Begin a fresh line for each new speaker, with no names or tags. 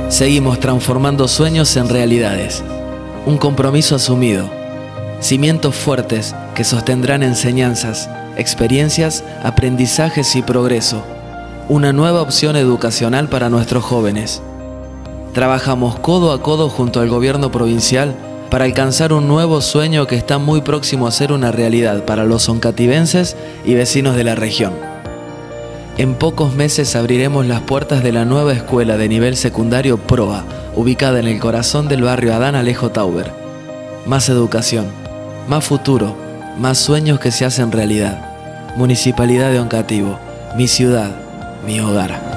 Seguimos transformando sueños en realidades. Un compromiso asumido. Cimientos fuertes que sostendrán enseñanzas, experiencias, aprendizajes y progreso. Una nueva opción educacional para nuestros jóvenes. Trabajamos codo a codo junto al gobierno provincial para alcanzar un nuevo sueño que está muy próximo a ser una realidad para los oncativenses y vecinos de la región. En pocos meses abriremos las puertas de la nueva escuela de nivel secundario PROA, ubicada en el corazón del barrio Adán Alejo Tauber. Más educación, más futuro, más sueños que se hacen realidad. Municipalidad de Oncativo, mi ciudad, mi hogar.